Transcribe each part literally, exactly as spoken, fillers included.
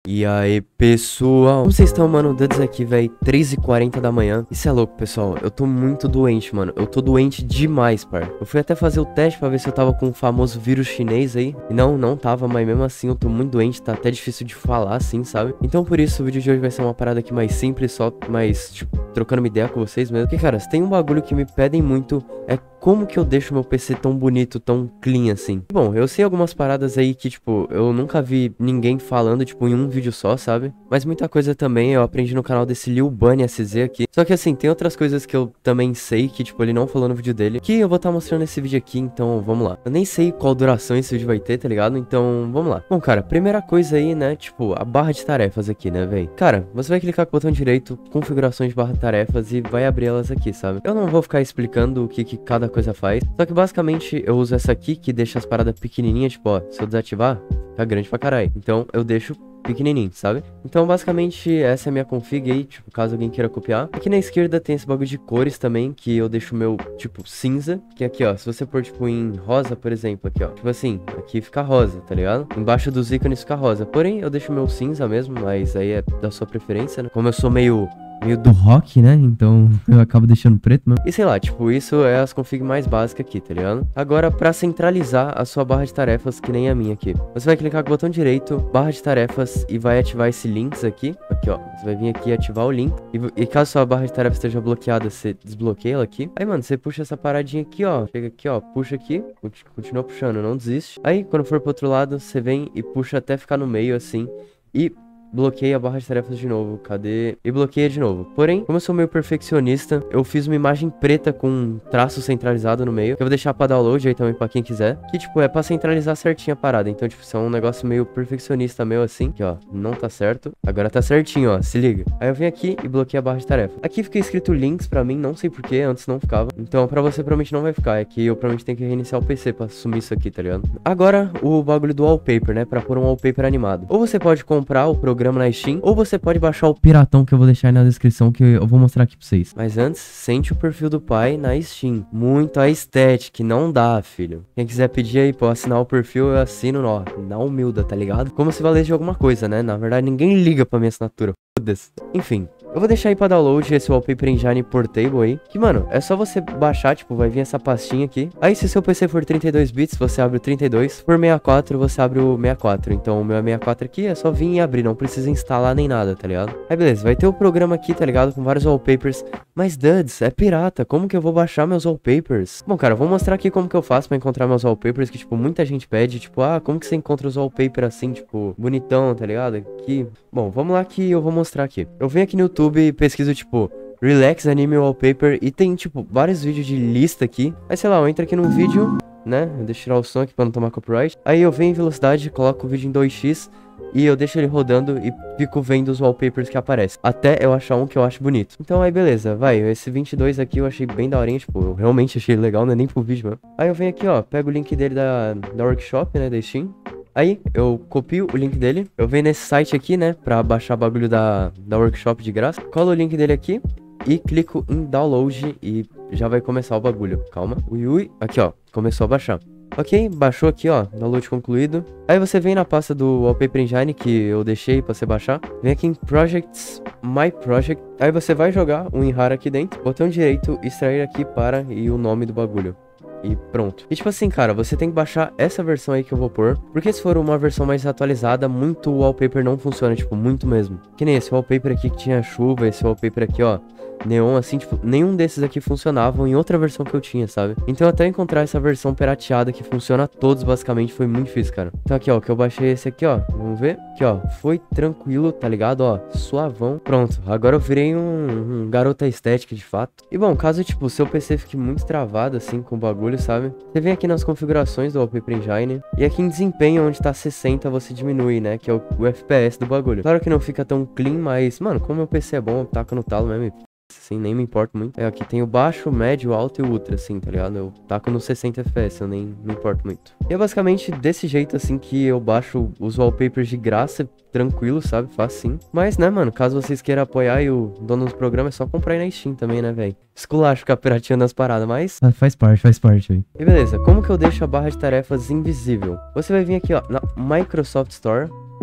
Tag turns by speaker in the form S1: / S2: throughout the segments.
S1: E aí, pessoal? Como vocês estão, mano? Duds aqui, velho. três e quarenta da manhã. Isso é louco, pessoal. Eu tô muito doente, mano. Eu tô doente demais, par. Eu fui até fazer o teste pra ver se eu tava com o famoso vírus chinês aí. E não, não tava, mas mesmo assim eu tô muito doente. Tá até difícil de falar, assim, sabe? Então, por isso, o vídeo de hoje vai ser uma parada aqui mais simples, só mais, tipo, trocando uma ideia com vocês mesmo. Porque, cara, se tem um bagulho que me pedem muito, é como que eu deixo meu P C tão bonito, tão clean, assim. Bom, eu sei algumas paradas aí que, tipo, eu nunca vi ninguém falando, tipo, em um vídeo só, sabe? Mas muita coisa também eu aprendi no canal desse Lil Bunny S Z aqui. Só que assim, tem outras coisas que eu também sei que, tipo, ele não falou no vídeo dele, que eu vou estar tá mostrando nesse vídeo aqui, então vamos lá. Eu nem sei qual duração esse vídeo vai ter, tá ligado? Então, vamos lá. Bom, cara, primeira coisa aí, né, tipo, a barra de tarefas aqui, né, véi? Cara, você vai clicar com o botão direito, configurações de barra de tarefas e vai abrir elas aqui, sabe? Eu não vou ficar explicando o que que cada coisa faz, só que basicamente eu uso essa aqui que deixa as paradas pequenininhas, tipo, ó, se eu desativar, tá grande pra caralho. Então, eu deixo pequenininho, sabe? Então, basicamente, essa é a minha config aí, tipo, caso alguém queira copiar. Aqui na esquerda tem esse bagulho de cores também, que eu deixo o meu, tipo, cinza. Que aqui, ó, se você pôr, tipo, em rosa, por exemplo, aqui, ó. Tipo assim, aqui fica rosa, tá ligado? Embaixo dos ícones fica rosa. Porém, eu deixo o meu cinza mesmo, mas aí é da sua preferência, né? Como eu sou meio... meio do rock, né? Então eu acabo deixando preto mesmo. E sei lá, tipo, isso é as config mais básicas aqui, tá ligado? Agora, pra centralizar a sua barra de tarefas, que nem a minha aqui, você vai clicar com o botão direito, barra de tarefas, e vai ativar esse links aqui. Aqui, ó. Você vai vir aqui e ativar o link. E, e caso sua barra de tarefas esteja bloqueada, você desbloqueia ela aqui. Aí, mano, você puxa essa paradinha aqui, ó. Chega aqui, ó. Puxa aqui. Continua puxando, não desiste. Aí, quando for pro outro lado, você vem e puxa até ficar no meio, assim. E... bloqueei a barra de tarefas de novo, cadê? E bloqueia de novo. Porém, como eu sou meio perfeccionista, eu fiz uma imagem preta com um traço centralizado no meio, que eu vou deixar pra download aí também pra quem quiser. Que, tipo, é pra centralizar certinho a parada. Então, tipo, isso é um negócio meio perfeccionista meu, assim. Que, ó, não tá certo. Agora tá certinho, ó, se liga. Aí eu venho aqui e bloqueei a barra de tarefa. Aqui fica escrito links pra mim, não sei porquê, antes não ficava. Então, pra você provavelmente não vai ficar. É que eu provavelmente tenho que reiniciar o P C pra sumir isso aqui, tá ligado? Agora, o bagulho do wallpaper, né? Pra pôr um wallpaper animado. Ou você pode comprar o programa na Steam, ou você pode baixar o piratão que eu vou deixar aí na descrição, que eu vou mostrar aqui pra vocês. Mas antes, sente o perfil do pai na Steam. Muito aesthetic, não dá, filho. Quem quiser pedir aí pra eu assinar o perfil, eu assino, ó, na humilda, tá ligado? Como se valesse de alguma coisa, né? Na verdade, ninguém liga pra minha assinatura, foda-se. Enfim. Eu vou deixar aí pra download esse Wallpaper Engine Portable aí. Que, mano, é só você baixar, tipo, vai vir essa pastinha aqui. Aí, se seu P C for trinta e dois bits, você abre o trinta e dois. Se for sessenta e quatro, você abre o sessenta e quatro. Então, o meu é sessenta e quatro aqui, é só vir e abrir. Não precisa instalar nem nada, tá ligado? Aí, beleza. Vai ter o programa aqui, tá ligado? Com vários wallpapers. Mas, duds, é pirata. Como que eu vou baixar meus wallpapers? Bom, cara, eu vou mostrar aqui como que eu faço pra encontrar meus wallpapers. Que, tipo, muita gente pede. Tipo, ah, como que você encontra os wallpapers assim, tipo, bonitão, tá ligado? Aqui. Bom, vamos lá que eu vou mostrar aqui. Eu venho aqui no YouTube e pesquiso, tipo, Tipo, Relax Anime Wallpaper. E tem, tipo, vários vídeos de lista aqui. Aí, sei lá, eu entro aqui num vídeo, né? Eu deixo tirar o som aqui pra não tomar copyright. Aí eu venho em velocidade, coloco o vídeo em dois x. E eu deixo ele rodando e fico vendo os wallpapers que aparecem. Até eu achar um que eu acho bonito. Então aí, beleza, vai. Esse vinte e dois aqui eu achei bem daorinha. Tipo, eu realmente achei legal, não é nem pro vídeo, mano. Aí eu venho aqui, ó, pego o link dele da, da workshop, né, da Steam. Aí, eu copio o link dele, eu venho nesse site aqui, né, pra baixar o bagulho da, da workshop de graça. Colo o link dele aqui e clico em download e já vai começar o bagulho. Calma. Ui, ui. Aqui, ó, começou a baixar. Ok, baixou aqui, ó, download concluído. Aí você vem na pasta do Wallpaper Engine que eu deixei pra você baixar. Vem aqui em Projects, My Project. Aí você vai jogar um WinRAR aqui dentro. Botão direito, extrair aqui para e o nome do bagulho. E pronto. E tipo assim, cara, você tem que baixar essa versão aí que eu vou pôr. Porque se for uma versão mais atualizada, muito wallpaper não funciona, tipo, muito mesmo. Que nem esse wallpaper aqui que tinha chuva, esse wallpaper aqui, ó, neon, assim, tipo, nenhum desses aqui funcionavam em outra versão que eu tinha, sabe? Então até encontrar essa versão pirateada que funciona a todos, basicamente, foi muito difícil, cara. Então aqui, ó, que eu baixei esse aqui, ó, vamos ver? Aqui, ó, foi tranquilo, tá ligado? Ó, suavão. Pronto, agora eu virei um, um garota estética, de fato. E bom, caso, tipo, o seu P C fique muito travado, assim, com o bagulho, sabe? Você vem aqui nas configurações do Wallpaper Engine. E aqui em desempenho, onde tá sessenta, você diminui, né? Que é o, o F P S do bagulho. Claro que não fica tão clean, mas, mano, como meu P C é bom, eu taco no talo mesmo. Assim, nem me importo muito. É, aqui tem o baixo, o médio, o alto e o ultra, assim, tá ligado? Eu taco no sessenta F P S, eu nem me importo muito. E é basicamente desse jeito, assim, que eu baixo os wallpapers de graça, tranquilo, sabe? Facinho. Mas, né, mano, caso vocês queiram apoiar e o dono do programa, é só comprar aí na Steam também, né, velho? Esculacho ficar pirateando as paradas, mas...
S2: Faz parte, faz parte, velho.
S1: E beleza, como que eu deixo a barra de tarefas invisível? Você vai vir aqui, ó, na Microsoft Store.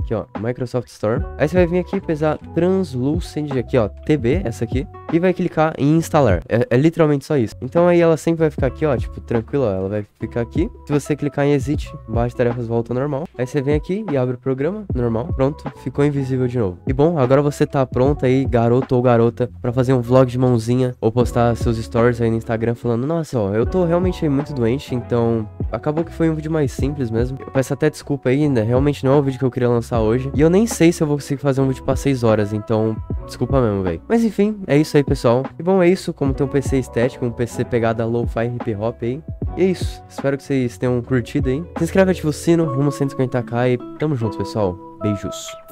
S1: Aqui, ó, Microsoft Store. Aí você vai vir aqui, pesar Translucent, aqui, ó, T B, essa aqui. E vai clicar em instalar. É, é literalmente só isso. Então aí ela sempre vai ficar aqui, ó, tipo, tranquilo, ó. Ela vai ficar aqui. Se você clicar em exit, barra de tarefas volta ao normal. Aí você vem aqui e abre o programa, normal. Pronto, ficou invisível de novo. E bom, agora você tá pronto aí, garoto ou garota, pra fazer um vlog de mãozinha ou postar seus stories aí no Instagram falando, nossa, ó, eu tô realmente muito doente, então acabou que foi um vídeo mais simples mesmo. Eu peço até desculpa aí, né? Realmente não é o vídeo que eu queria lançar hoje. E eu nem sei se eu vou conseguir fazer um vídeo pra seis horas, então desculpa mesmo, velho. Mas enfim, é isso aí, pessoal. E bom, é isso. Como tem um P C estético, um P C pegada lo-fi hip hop aí. E é isso. Espero que vocês tenham curtido aí. Se inscreve, ativa o sino, rumo cento e cinquenta k e tamo junto, pessoal. Beijos.